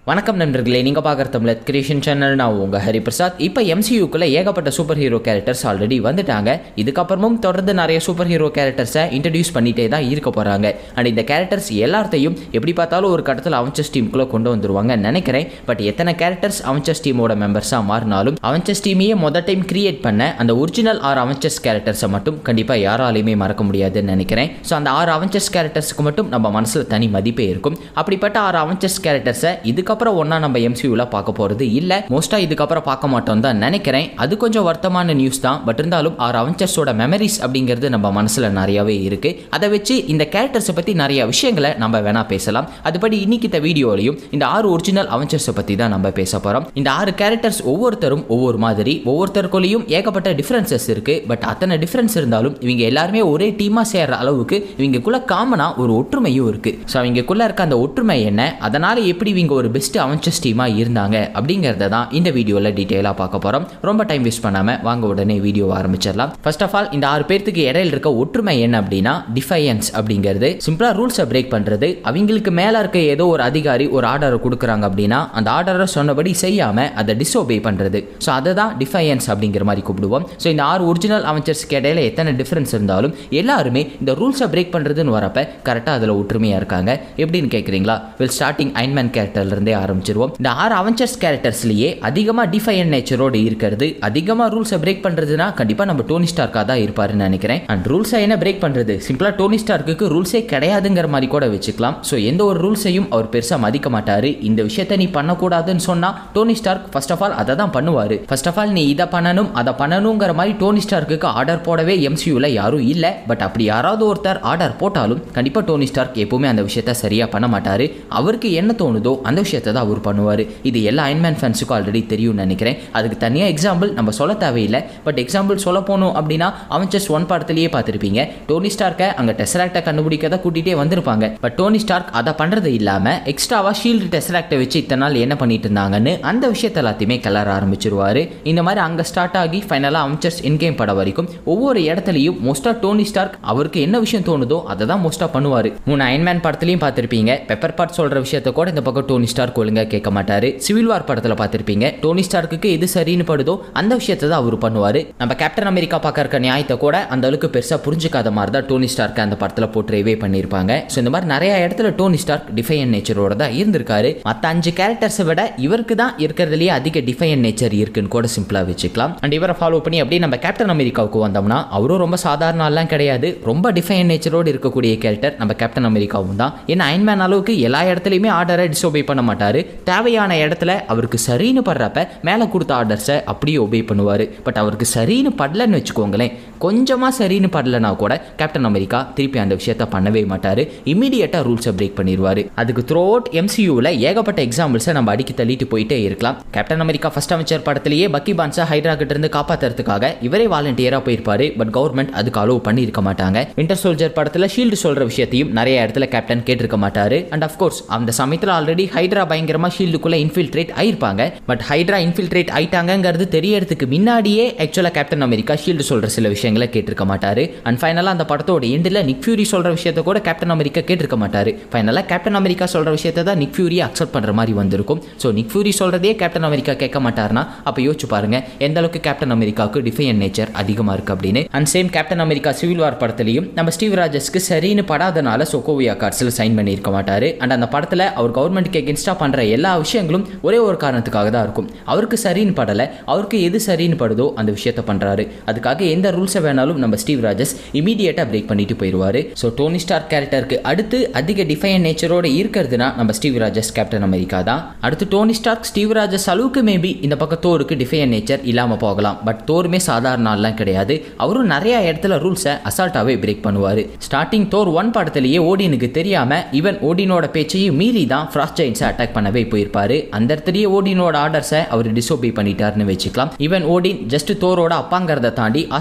வணக்கம் நண்பர்களே, நீங்கள் பார்க்குற தமிழ் கிரியேஷன் சேனல். நான் உங்கள் ஹரிபிரசாத். இப்போ எம்சியூக்குள்ளே ஏகப்பட்ட சூப்பர் ஹீரோ கேரக்டர்ஸ் ஆல்ரெடி வந்துட்டாங்க. இதுக்கப்புறமும் தொடர்ந்து நிறைய சூப்பர் ஹீரோ கேரக்டர்ஸை இன்ட்ரடியூஸ் பண்ணிகிட்டே தான் இருக்க போகிறாங்க. அண்ட் இந்த கேரக்டர்ஸ் எல்லாத்தையும் எப்படி பார்த்தாலும் ஒரு கட்டத்தில் அவெஞ்சர்ஸ் டீமுக்குள்ளே கொண்டு வந்துருவாங்கன்னு நினைக்கிறேன். பட் எத்தனை கேரக்டர்ஸ் அவெஞ்சர்ஸ் டீமோட மெம்பர்ஸாக மாறினாலும் அவெஞ்சர்ஸ் டீமையே மொதல் டைம் கிரியேட் பண்ண அந்த ஒரிஜினல் 6 அவெஞ்சர்ஸ் கேரக்டர்ஸை மட்டும் கண்டிப்பாக யாராலையுமே மறக்க முடியாதுன்னு நினைக்கிறேன். ஸோ அந்த 6 அவெஞ்சர்ஸ் கேரக்டர்ஸுக்கு மட்டும் நம்ம மனசில் தனி மதிப்பே இருக்கும். அப்படிப்பட்ட 6 அவெஞ்சர்ஸ் கேரக்டர்ஸை இதுக்கப்புறம் ஒன்னா நம்ம எம்சியூல பார்க்க போறது இல்ல. மோஸ்டா இதுக்கப்புறம் பார்க்க மாட்டோம் தான் நினைக்கிறேன். அது கொஞ்சம் வருத்தமான நியூஸ் தான். பட் இருந்தாலும் 6 அவெஞ்சர்ஸோட மெமரிஸ் அப்படிங்கிறது நம்ம மனசுல நிறையவே இருக்கு. அதை வச்சு இந்த கேரக்டர்ஸை பத்தி நிறைய விஷயங்களை நம்ம வேணா பேசலாம். அதுபடி இன்னைக்கு இந்த வீடியோலையும் இந்த 6 ஒரிஜினல் அவெஞ்சர்ஸை பத்தி தான் நம்ம பேச போறோம். இந்த 6 கேரக்டர்ஸ் ஒவ்வொருத்தரும் ஒவ்வொரு மாதிரி, ஒவ்வொருத்தருக்குள்ளேயும் ஏகப்பட்ட டிஃபரன்சஸ் இருக்கு. பட் அத்தனை டிஃபரன்ஸ் இருந்தாலும் இவங்க எல்லாருமே ஒரே டீமா சேர்ற அளவுக்கு இவங்களுக்குள்ள காமனா ஒரு ஒற்றுமையும் இருக்கு. ஸோ இவங்களுக்குள்ள இருக்க அந்த ஒற்றுமை என்ன, அதனால எப்படி இவங்க ஒரு பெஸ்ட் அவெஞ்சர்ஸ் டீமா இருந்தாங்க அப்படிங்கறத தான் இந்த வீடியோல டீடைலா பார்க்க போறோம். ரொம்ப டைம் வேஸ்ட் பண்ணாம வாங்க உடனே வீடியோ ஆரம்பிச்சிடலாம். ஃபர்ஸ்ட் ஆஃப் ஆல் இந்த 6 பேருக்கு இடையில இருக்க ஒற்றுமை என்ன அப்படின்னா டிஃபையன்ஸ் அப்படிங்கிறது. சிம்பிளா ரூல்ஸை பிரேக் பண்றது. அவங்களுக்கு மேல இருக்க ஏதோ ஒரு அதிகாரி ஒரு ஆர்டரை கொடுக்குறாங்க அப்படின்னா அந்த ஆர்டரை சொன்னபடி செய்யாம அதை டிஸ்ஓபே பண்றது. ஸோ அதை தான் டிஃபையன்ஸ் அப்படிங்கிற மாதிரி கூப்பிடுவோம். ஸோ இந்த 6 ஒரிஜினல் அவெஞ்சர்ஸ்க்கு இடையில எத்தனை டிஃபரன்ஸ் இருந்தாலும் எல்லாருமே இந்த ரூல்ஸை பிரேக் பண்றதுன்னு வரப்ப கரெக்டாக அதில் ஒற்றுமையா இருக்காங்க. எப்படின்னு கேட்குறீங்களா? வெல், ஸ்டார்டிங் அயன்மேன் கேரக்டர்ல இருந்தே ஆரம்பிச்சிருவோம். இந்த 6 அவெஞ்சர்ஸ் கேரக்டர்ஸ்லயே அதிகமா டிஃபையன்ட் நேச்சரோடு இருக்கிறது, அதிகமா ரூல்ஸை பிரேக் பண்றதுன்னா கண்டிப்பா நம்ம டோனி ஸ்டார்க்கா தான் இருப்பாருன்னு நினைக்கிறேன். அண்ட் ரூல்ஸை என்ன பிரேக் பண்றது, சிம்பிளா டோனி ஸ்டார்க்கு ரூல்ஸே கிடையாதுங்கிற மாதிரி கூட வச்சுக்கலாம். ஸோ எந்த ஒரு ரூல்ஸையும் அவர் பெருசா மதிக்க மாட்டாரு. இந்த விஷயத்தை நீ பண்ணக்கூடாதுன்னு சொன்னா Tony Stark first of all அதை தான் பண்ணுவாரு. ஃபர்ஸ்ட் ஆஃப் ஆல் நீ இதை பண்ணணும் அதை பண்ணணுங்கிற மாதிரி டோனி ஸ்டார்க்கு ஆர்டர் போடவே எம்சியூல யாரும் இல்ல. பட் அப்படி யாராவது ஒருத்தர் ஆர்டர் போட்டாலும் கண்டிப்பா டோனி ஸ்டார்க் எப்பவுமே அந்த விஷயத்தை சரியா பண்ண மாட்டாரு. அவருக்கு என்ன தோணுதோ அந்த விஷயத்தை தான் அவர் பண்ணுவாரு. இது எல்லா அயன்மேன் ஃபேன்ஸுக்கும் ஆல்ரெடி தெரியும்னு நினைக்கிறேன். அதுக்கு தனியாக எக்ஸாம்பிள் நம்ம சொல்ல தேவையில்லை. பட் எக்ஸாம்பிள் சொல்ல போனோம் அப்படின்னா அவெஞ்சர்ஸ் 1 படத்திலேயே பார்த்துருப்பீங்க. டோனி ஸ்டார்க்கை அங்கே டெசராக்டை கண்டுபிடிக்கதை கூட்டிகிட்டே வந்திருப்பாங்க. பட் டோனி ஸ்டார்க் அதை பண்ணுறது இல்லாமல் எக்ஸ்ட்ராவா ஷீல்டு டெசராக்டை வச்சு இத்தனை நாள் என்ன பண்ணிட்டு இருந்தாங்கன்னு அந்த விஷயத்தை எல்லாத்தையுமே கிளற ஆரம்பிச்சிருவாரு. இந்த மாதிரி அங்கே ஸ்டார்ட் ஆகி ஃபைனலாக அவெஞ்சர்ஸ் என்கேம் படம் வரைக்கும் ஒவ்வொரு இடத்துலையும் மோஸ்ட்டாக டோனி ஸ்டார்க் அவருக்கு என்ன விஷயம் தோணுதோ அதை தான் மோஸ்ட்டாக பண்ணுவார். 3 அயன்மேன் படத்துலையும் பார்த்துருப்பீங்க. பெப்பர் பார்ட் சொல்கிற விஷயத்தை கூட இந்த பக்கம் டோனி ஸ்டார்க் ஒழுங்காக கேட்க மாட்டாரு. சிவில் வார் படத்தில் பார்த்திருப்பீங்க. டோனி ஸ்டார்க்கு எது சரின்னு படுதோ அந்த விஷயத்தை தான் அவர் பண்ணுவாரு. நம்ம கேப்டன் அமெரிக்கா பார்க்க இருக்க நியாயத்தை கூட அந்த அளவுக்கு பெருசா புரிஞ்சுக்காத மாதிரி தான் டோனி ஸ்டார்க் அந்த படத்தில் போர்ட்ரேவே பண்ணியிருப்பாங்க. ஸோ இந்த மாதிரி நிறைய இடத்துல டோனி ஸ்டார்க் டிஃபையன்ட் நேச்சரோட தான் இருந்திருக்காரு. மற்ற 5 கேரக்டர்ஸை விட இவருக்கு தான் இருக்கிறதுலேயே அதிக டிஃபையன்ட் நேச்சர் இருக்குன்னு கூட சிம்பிளா வச்சுக்கலாம். அண்ட் இவரை ஃபாலோ பண்ணி அப்படியே நம்ம கேப்டன் அமெரிக்காவுக்கு வந்தோம்னா அவரும் ரொம்ப சாதாரண ஆள்லாம் கிடையாது. ரொம்ப டிஃபையன்ட் நேச்சரோடு இருக்கக்கூடிய கேரக்டர் நம்ம கேப்டன் அமெரிக்காவும் தான். ஏன்னா அயன்மேன் அளவுக்கு எல்லா இடத்துலையுமே ஆர்டரை டிஸ்ஓபே பண்ண மாட்டாரு. தேவையான இடத்துல அவருக்கு சரின்னு படுறப்ப மேலே கொடுத்த ஆர்டர்ஸை அப்படியே ஒபே பண்ணுவார். பட் அவருக்கு சரின்னு படலன்னு வச்சுக்கோங்களேன், கொஞ்சமாக சரின்னு படலைனா கூட கேப்டன் அமெரிக்கா திருப்பி அந்த விஷயத்த பண்ணவே மாட்டார். இமீடியட்டாக ரூல்ஸை பிரேக் பண்ணிடுவார். அதுக்கு த்ரூ அவுட் எம்சியூவில் ஏகப்பட்ட எக்ஸாம்பிள்ஸை நம்ம அடிக்கி தள்ளிட்டு போயிட்டே இருக்கலாம். கேப்டன் அமெரிக்கா ஃபர்ஸ்ட் அவெஞ்சர் படத்திலேயே பக்கி பான்ஸை ஹைட்ரா கிட்ட இருந்து காப்பாற்றுறதுக்காக இவரே வாலண்டியராக போயிருப்பாரு. பட் கவர்மெண்ட் அதுக்கு அலோவ் பண்ணியிருக்க மாட்டாங்க. வின்டர் சோல்ஜர் படத்தில் ஷீல்டு சொல்கிற விஷயத்தையும் நிறைய இடத்துல கேப்டன் கேட்டிருக்க மாட்டார். அண்ட் அஃப்கோர்ஸ் அந்த சமயத்தில் ஆல்ரெடி ஹைட்ரா பயங்கரமாக ஷீல்டுக்குள்ள இன்ஃபில்ட்ரேட் ஆயிருப்பாங்க. பட் ஹைட்ரா இன்ஃபில்ட்ரேட் ஆயிட்டாங்கிறது தெரியறதுக்கு முன்னாடியே ஆக்சுவலா கேப்டன் அமெரிக்கா ஷீல்டு சொல்ற சில விஷயங்களை கேட்டிருக்க மாட்டாரு. அண்ட் ஃபைனலா அந்த படத்தோட எண்டில் நிக் ஃபியூரி சொல்ற விஷயத்தை கூட கேப்டன் அமெரிக்கா கேட்டிருக்க மாட்டாரு. ஃபைனலா கேப்டன் அமெரிக்கா சொல்ற விஷயத்தை தான் நிக் ஃபியூரி அக்செப்ட் பண்ற மாதிரி வந்திருக்கும். ஸோ நிக் ஃபியூரி சொல்றதே கேப்டன் அமெரிக்கா கேட்க மாட்டாருன்னா அப்ப யோசிச்சு பாருங்க எந்த அளவுக்கு கேப்டன் அமெரிக்காவுக்கு டிஃபையன்ட் நேச்சர் அதிகமா இருக்கு அப்படின்னு. And same Captain America Civil War படத்திலையும் நம்ம ஸ்டீவ் ராஜஸ்க்கு சரின்னு படாதனால சொக்கோவியா கார்ட்ஸில் சைன் பண்ணியிருக்க மாட்டாரு. அண்ட் அந்த படத்தில் அவர் கவர்மெண்ட்டுக்கு எகென்ஸ்டா பண்ற எல்லா விஷயங்களும் ஒரே ஒரு காரணத்துக்காக தான் இருக்கும். அவருக்கு சரின்னு படல, அவருக்கு எது சரின்னு படுதோ அந்த விஷயத்த பண்றாரு. அதுக்காக எந்த ரூல்ஸை வேணாலும் நம்ம ஸ்டீவ் ராஜஸ் இமீடியட்டா பிரேக் பண்ணிட்டு போயிடுவாரு. ஸோ டோனி ஸ்டார்க் கேரக்டருக்கு அடுத்து அதிக டிஃபையன்ட் நேச்சரோட இருக்கிறதுனா நம்ம ஸ்டீவ் ராஜஸ் கேப்டன் அமெரிக்கா தான். அடுத்து டோனி ஸ்டார்க் ஸ்டீவ் ராஜஸ் அளவுக்கு மேபி இந்த பக்கம் தோருக்கு டிஃபையன்ட் நேச்சர் இல்லாம போகலாம். பட் தோருமே சாதாரண ஆள்லாம் கிடையாது. அவரும் நிறைய இடத்துல ரூல்ஸை அசால்ட்டாவே பிரேக் பண்ணுவாரு. ஸ்டார்டிங் தோர் 1 படத்திலேயே ஓடினுக்கு தெரியாம ஈவன் ஓடினோட பேச்சையும் மீறி தான் ஃப்ராஸ்ட் ஜெயின்ஸை அட்டாக் பண்ணவே போயிருப்பாரு. அந்த இடத்துலயே ஓடினோட ஆர்டர்ஸை அவர் டிஸ்ஓபே பண்ணிட்டாருன்னு வச்சுக்கலாம். ஈவன் ஓடின் ஜஸ்ட் தோரோட அப்பாங்கிறத தாண்டி ஆஸ்கார்டோட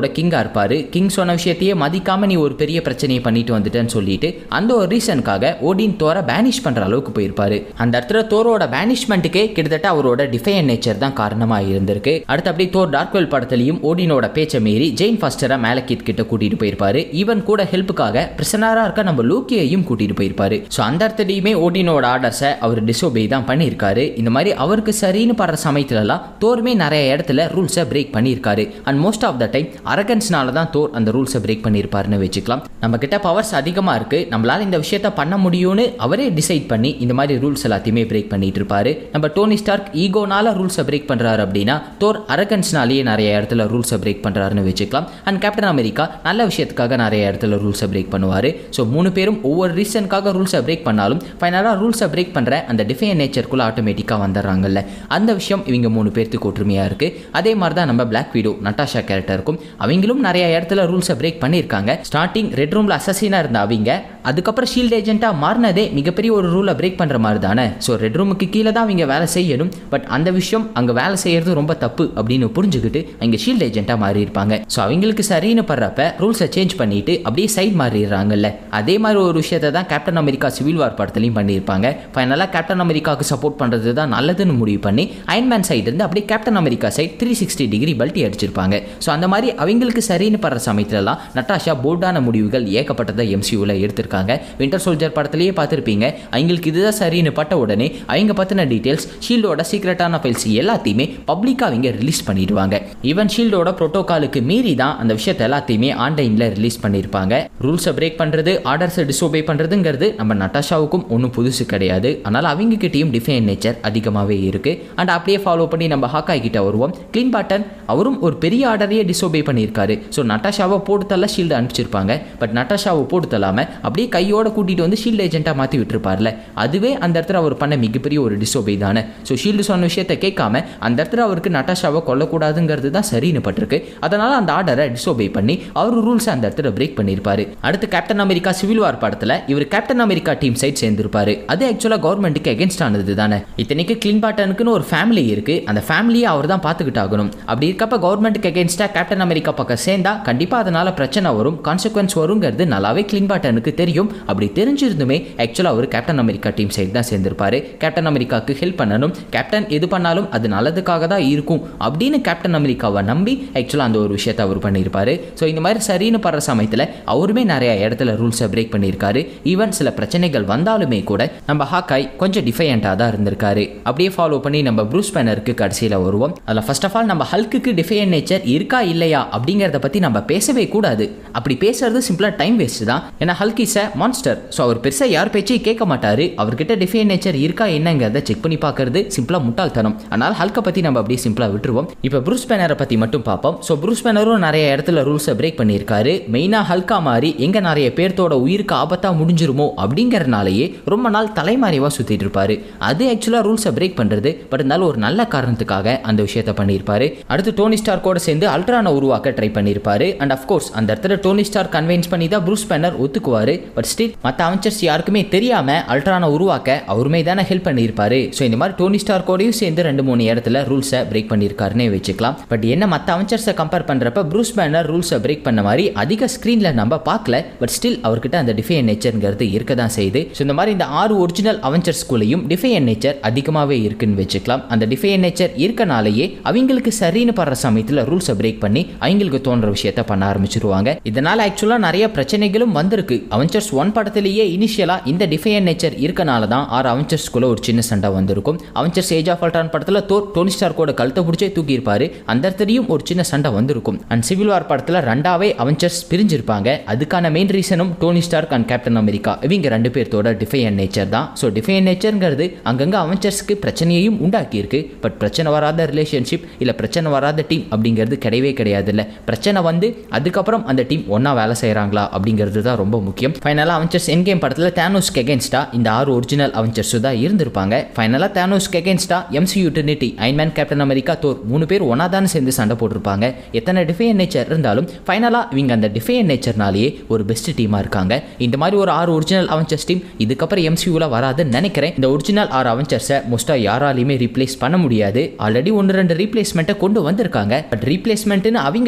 கிங்கா இருப்பாரு. கிங் சொன்ன விஷயத்தையே மதிக்காம நீ ஒரு பெரிய பிரச்சனையை பண்ணிட்டு வந்துட்டேன்னு சொல்லிட்டு அந்த ஒரு ரீசனுக்காக ஓடின் தோரை பேனிஷ் பண்ற அளவுக்கு போயிருப்பாரு. அந்த இடத்துல தோரோட பேனிஷ்மெண்ட்டுக்கே கிட்டத்தட்ட அவரோட டிஃபைன் நேச்சர் தான் காரணமா இருந்திருக்கு. அடுத்து அப்படியே தோர் டார்க்வெல் படத்திலையும் ஓடினோட பேச்சை மீறி ஜெயின் ஃபாஸ்டரை மேலக்கித் கிட்ட கூட்டிட்டு போயிருப்பாரு. ஈவன் கூட ஹெல்ப்புக்காக பிரிசனரா இருக்க நம்ம லோக்கியையும் கூட்டிட்டு போயிருப்பாரு. ஸோ அந்த இடத்துலையுமே ஓடினோட ஆர்டர்ஸை அவர் டிசோபே தான் பண்ணியிருக்காரு. இந்த மாதிரி அவருக்கு சரின்னு படுற சமயத்துலலாம் தோருமே நிறைய இடத்துல ரூல்ஸை பிரேக் பண்ணியிருக்காரு. And most of the time அரகன்ஸ்னால தான் தோர் அந்த ரூல்ஸை பிரேக் பண்ணியிருப்பாருன்னு வச்சுக்கலாம். நம்ம கிட்ட பவர்ஸ் அதிகமாக இருக்கு, நம்மளால இந்த விஷயத்த பண்ண முடியும்னு அவரே டிசைட் பண்ணி இந்த மாதிரி ரூல்ஸ் எல்லாத்தையுமே பிரேக் பண்ணிட்டு இருப்பாரு. நம்ம டோனி ஸ்டார்க் ஈகோனால ரூல்ஸை பிரேக் பண்றாரு அப்படின்னா தோர் அரகன்ஸ்னாலேயே நிறைய இடத்துல ரூல்ஸை பிரேக் பண்றாருன்னு வச்சுக்கலாம். அண்ட் கேப்டன் அமெரிக்கா நல்ல விஷயத்துக்காக நிறைய இடத்துல ரூல்ஸை பிரேக் பண்ணுவாரு. ஸோ 3 பேரும் ஒவ்வொரு ரீசனுக்காக ரூல்ஸை பிரேக் பண்ணாலும் ஃபைனலாக ரூல்ஸை பிரேக் பண்ற அந்த டிஃபைன் நேச்சருக்குள்ள ஆட்டோமேட்டிக்காக வந்துடுறாங்கல்ல, அந்த விஷயம் இவங்க 3 பேருக்கு ஒற்றுமையா இருக்கு. அதே மாதிரி தான் நம்ம பிளாக் வீடோ நட்டாஷா கேரக்டருக்கும் அவங்களும் நிறைய இடத்துல ரூல்ஸை பிரேக் பண்ணியிருக்காங்க. ஸ்டார்டிங் ரெட் ரூம்ல அசசினா இருந்த அவங்க அதுக்கப்புறம் ஷீல்ட் ஏஜென்ட்டா மாறினதே மிகப்பெரிய ஒரு ரூலை பிரேக் பண்ற மாதிரி தானே. ஸோ ரெட் ரூமுக்கு கீழே தான் அவங்க வேலை செய்யணும், பட் அந்த விஷயம் அங்கே வேலை செய்யறது ரொம்ப தப்பு அப்படின்னு புரிஞ்சுக்கிட்டு அவங்க ஷீல்ட் ஏஜென்ட்டா மாறி இருப்பாங்க. ஸோ அவங்களுக்கு சரின்னு படுறப்ப ரூல்ஸை சேஞ்ச் பண்ணிட்டு அப்படியே சைட் மாறிடுறாங்கல்ல. அதே மாதிரி ஒரு விஷயத்தை தான் கேப்டன் அமெரிக்கா சிவில் வார் படத்துலையும் பண்ணியிருப்பாங்க. ஃபைனலாக கேப்டன் அமெரிக்காவுக்கு சப்போர்ட் பண்றது தான் நல்லதுன்னு முடிவு பண்ணி அயன்மேன் சைடு இருந்து அப்படியே கேப்டன் அமெரிக்கா சைட் 360 டிகிரி பல்ட்டி அடிச்சிருப்பாங்க. ஸோ அந்த மாதிரி அவங்களுக்கு சரின்னு படுற சமயத்துலலாம் நட்டாஷா போல்டான முடிவுகள் ஏகப்பட்டதை எம்சியூவில் எடுத்திருக்காங்க. வின்டர் சோல்ஜர் படத்திலேயே பார்த்துருப்பீங்க, அவங்களுக்கு இதுதான் சரின்னு பட்ட உடனே அவங்க பற்றின டீட்டெயில்ஸ் ஷீல்டோட சீக்ரெட்டான ஃபைல்ஸ் எல்லாத்தையுமே பப்ளிக்காக அவங்க ரிலீஸ் பண்ணிடுவாங்க. ஈவன் ஷீல்டோட ப்ரோட்டோகாலுக்கு மீறி தான் அந்த விஷயத்தை எல்லாத்தையுமே ஆன்லைனில் ரிலீஸ் பண்ணியிருப்பாங்க. ரூல்ஸை பிரேக் பண்ணுறது, ஆர்டர்ஸை டிசோபே பண்ணுறதுங்கிறது நம்ம நட்டாஷாவுக்கும் ஒன்றும் புதுசு கிடையாது. அதனால் அவங்க கிட்டேயும் டிஃபைன் நேச்சர் அதிகமாகவே இருக்கு. அண்ட் அப்படியே ஃபாலோ பண்ணி நம்ம ஹாக்காய் கிட்ட வருவோம். கிளீன் பாட்டன் அவரும் ஒரு பெரிய ஆர்டரையே டிசோபே பண்ணியிருக்காரு. ஸோ நட்டாஷாவை போட்டு தள்ள ஷீல்டு அனுப்பிச்சிருப்பாங்க, பட் நட்டாஷாவை போட்டு தள்ளாமல் அப்படியே கையோட கூட்டிகிட்டு வந்து ஷீல்டு ஏஜென்ட்டாக மாற்றி விட்டுருப்பார்ல, அதுவே அந்த இடத்துல அவர் பண்ண மிகப்பெரிய ஒரு டிசோபே தானே. ஸோ ஷீல்டு சொன்ன விஷயத்தை கேட்காம அந்த இடத்துல அவருக்கு நட்டாஷாவை கொல்லக்கூடாதுங்கிறது தான் சரின்னு பட்டிருக்கு. அதனால் அந்த ஆர்டரை டிசோபே பண்ணி அவர் ரூல்ஸை அந்த இடத்துல பிரேக் பண்ணியிருப்பாரு. அடுத்து கேப்டன் அமெரிக்கா சிவில் வார் படத்தில் இவர் கேப்டன் அமெரிக்கா டீம் சைட் சேர்ந்திருப்பாரு. அது ஆக்சுவலாக கவர்மெண்ட்டுக்கு அகேன்ஸ்ட் ஆனது தானே. இத்தனைக்கு கிளீன் பாட்டனுக்குன்னு ஒரு ஃபேமிலி இருக்கு, அந்த ஃபேமிலியை அவர் தான் பார்த்துக்கிட்டு ஆகணும். அப்படி இருக்கப்ப கவர்மெண்ட்டுக்கு அகேன்ஸ்டாக கேப்டன் அமெரிக்கா பக்கம் சேர்ந்தா கண்டிப்பாக அதனால பிரச்சனை வரும், கான்சிக்வன்ஸ் வருங்கிறது நல்லாவே கிளீன் பாட்டனுக்கு தெரியும். அப்படி தெரிஞ்சிருந்துமே ஆக்சுவலாக அவர் கேப்டன் அமெரிக்கா டீம் சைடு தான் சேர்ந்திருப்பாரு. கேப்டன் அமெரிக்காவுக்கு ஹெல்ப் பண்ணணும், கேப்டன் எது பண்ணாலும் அது நல்லதுக்காக தான் இருக்கும் அப்படின்னு கேப்டன் அமெரிக்காவை நம்பி ஆக்சுவலாக அந்த ஒரு விஷயத்தை அவர் பண்ணியிருப்பாரு. ஸோ இந்த மாதிரி சரின்னு படுற சமயத்தில் அவருமே நிறைய இடத்துல ரூல்ஸை பிரேக் பண்ணியிருக்காரு. ஈவன் சில பிரச்சனைகள் வந்தாலுமே கூட நம்ம ஹாக்காய் கொஞ்சம் டிஃபையண்டாக தான் இருந்திருக்காரு. அப்படியே ஃபாலோ பண்ணி நம்ம ப்ரூஸ் பேனருக்கு கடைசியில் வருவோம். அதில் ஃபர்ஸ்ட் ஆஃப் ஆல் நம்ம ஹல்க்கு டிஃபைன் நேச்சர் இருக்கா இல்லையா அப்படிங்கிறத பற்றி நம்ம பேசவே கூடாது. அப்படி பேசுறது சிம்பிளாக டைம் வேஸ்ட் தான். ஏன்னா Hulk is a monster. So அவர் பெருசாக யார் பேச்சையும் கேட்க மாட்டாரு. அவர்கிட்ட டிஃபைன் நேச்சர் இருக்கா என்னங்கிறத செக் பண்ணி பார்க்கறது சிம்பிளாக முட்டாள்தனம். ஆனால் ஹல்கை பற்றி நம்ம அப்படியே சிம்பிளாக விட்டுருவோம். இப்போ ப்ரூஸ் பேனரை பற்றி மட்டும் பார்ப்போம். ஸோ ப்ரூஸ் பேனரும் நிறைய இடத்துல ரூல்ஸை பிரேக் பண்ணியிருக்காரு. மெயினாக ஹல்கா மாதிரி எங்கே நிறைய பேர்த்தோட உயிருக்கு ஆபத்தாக முடிஞ்சிருமோ அப்படிங்கிறனாலேயே ரொம்ப நாள் தலைமறைவாக சுற்றிட்டு இருப்பாரு. அது ஆக்சுவலாக ரூல்ஸை பிரேக் பண்ணுறது, பட் இருந்தாலும் ஒரு நல்ல காரணத்துக்காக அந்த விஷயத்தை பண்ணியிருப்பாரு. அடுத்து டோனி ஸ்டார்க்கோட சேர்ந்து அல்ட்ரானை உருவாக்க ட்ரை பண்ணியிருப்பாரு. அண்ட் அஃப்கோர்ஸ் அந்த இடத்துல டோனி ஸ்டார் கன்வின்ஸ் பண்ணி தான் ப்ரூஸ் பேனர் ஒத்துக்குவாரு. பட் ஸ்டில் மற்ற அவெஞ்சர்ஸ் யாருக்குமே தெரியாம அல்ட்ரானை உருவாக்க அவருமே தானே ஹெல்ப் பண்ணியிருப்பாரு. ஸோ இந்த மாதிரி டோனி ஸ்டார்க்கோடையும் சேர்ந்து 2-3 இடத்துல ரூல்ஸை பிரேக் பண்ணியிருக்காருன்னே வச்சுக்கலாம். பட் என்ன மற்ற அவெஞ்சர்ஸை கம்பேர் பண்ணுறப்ப ப்ரூஸ் பேனர் ரூல்ஸை பிரேக் பண்ண மாதிரி அதிக ஸ்க்ரீனில் நம்ம பார்க்கல. பட் ஸ்டில் அவர்கிட்ட அந்த டிஃபைன் நேச்சர்ங்கிறது இருக்க தான் செய்யுது. ஸோ இந்த மாதிரி இந்த 6 ஒரிஜினல் அவெஞ்சர்ஸ்குள்ளேயும் டிஃபைன் நேச்சர் அதிகமாகவே இருக்குன்னு வச்சுக்கலாம். அந்த டிஃபைன் நேச்சர் இருக்கனாலேயே அவங்களுக்கு சரின்னு படுற சமயத்தில் ரூல்ஸை பிரேக் பண்ணி அவங்களுக்கு தோன்ற விஷயத்த பண்ண ஆரம்பிச்சிருவாங்க. இதனால ஆக்சுவலாக நிறைய பிரச்சனைகளும் வந்திருக்கு. அவெஞ்சர்ஸ் 1 படத்திலேயே இனிஷியலாக இந்த டிஃபைன் நேச்சர் இருக்கனால தான் 6 அவெஞ்சர்ஸ்குள்ள ஒரு சின்ன சண்டை வந்திருக்கும். அவெஞ்சர்ஸ் ஏஜ் ஆஃப் அல்ட்ரான் படத்தில் தோர் டோனி ஸ்டார்க்கோட கழுத்தை பிடிச்சே தூக்கியிருப்பாரு. அந்த இடத்துலையும் ஒரு சின்ன சண்டை வந்திருக்கும். அண்ட் சிவில் வார் படத்தில் 2ஆவே அவெஞ்சர்ஸ் பிரிஞ்சிருப்பாங்க. அதுக்கான மெயின் ரீசனும் Tony Stark and Captain America இவங்க 2 பேர்த்தோட டிஃபைன் நேச்சர் தான். ஸோ டிஃபைன் நேச்சர்ங்கிறது அங்கங்கே அவெஞ்சர்ஸ்க்கு பிரச்சனையையும் உண்டாக்கியிருக்கு. பட் பிரச்சனை வராத ரிலேஷன்ஷிப் இல்லை பிரச்சனை வராத டீம் அப்படிங்கிறது கிடையவே கிடையாது. இல்லை பிரச்சனை வந்து அதுக்கப்புறம் அந்த டீம் ஒன்றா வேலை செய்கிறாங்களா அப்படிங்கிறது தான் ரொம்ப முக்கியம். ஃபைனலாக அவெஞ்சர்ஸ் எண்ட் கேம் படத்தில் தேனோஸ்க்கு அகேன்ஸ்டா இந்த 6 ஒரிஜினல் அவெஞ்சர்ஸ் தான் இருந்திருப்பாங்க. ஃபைனலாக தேனோஸ்க்கு அகேன்ஸ்டா MCU trinity, Iron Man, Captain America, Thor 3 பேர் ஒன்றா தானே சேர்ந்து சண்டை போட்டிருப்பாங்க. எத்தனை டிஃபைன் நேச்சர் இருந்தாலும் ஃபைனலாக இவங்க அந்த டிஃபைன் நேச்சர்னாலேயே ஒரு பெஸ்ட் டீமாக இருக்காங்க. இந்த மாதிரி ஒரு 6 ஒரிஜினல் அவெஞ்சர்ஸ் டீம் இதுக்கப்புறம் எம்சியூவில் வராதுன்னு நினைக்கிறேன். இந்த ஒரிஜினல் 6 அவெஞ்சர்ஸை மோஸ்ட்டாக யாராலையுமே ரீப்ளேஸ் பண்ண முடியாது. ஆல்ரெடி 1-2 ரீப்ளேஸ்மெண்ட்டை கொண்டு வந்திருக்காங்க. பட் ரீப்ளேஸ்மெண்ட்னு அவங்க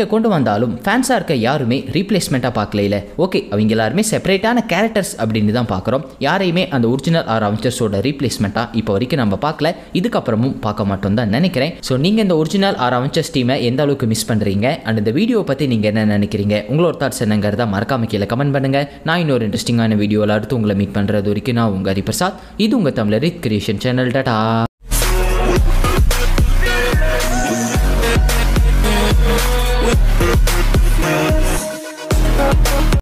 கொண்டு வந்தாலும் ஃபேன்ஸாக இருக்க யாருமே ரீப்ளேஸ்மெண்ட்டாக பார்க்கல. ஓகே, அவங்க எல்லாருமே செப்பரேட்டான கேரக்டர்ஸ் அப்படின்னு தான் பார்க்குறோம். யாரையுமே அந்த ஒரிஜினல் ஆர் அவெஞ்சர்ஸோட ரீப்ளேஸ்மெண்ட்டாக இப்போ வரைக்கும் நம்ம பார்க்கல, இதுக்கப்புறமும் பார்க்க மாட்டோம் தான் நினைக்கிறேன். ஸோ நீங்கள் இந்த ஒரிஜினல் ஆர் அவெஞ்சர்ஸ் டீமை எந்த அளவுக்கு மிஸ் பண்ணுறீங்க அண்ட் இந்த வீடியோ பற்றி நீங்கள் என்ன நினைக்கிறீங்க, உங்களோட தாட்ஸ் என்னங்கிறத மறக்காம கீழே கமெண்ட் பண்ணுங்கள். நான் இன்னொரு இன்ட்ரெஸ்டிங்கான வீடியோவில் அடுத்து உங்களை மீட் பண்ணுறது வரைக்கும் நான் உங்கள் ஹரிபிரசாத். இது உங்கள் தமிழ் கிரியேஷன் சேனல். டாடா.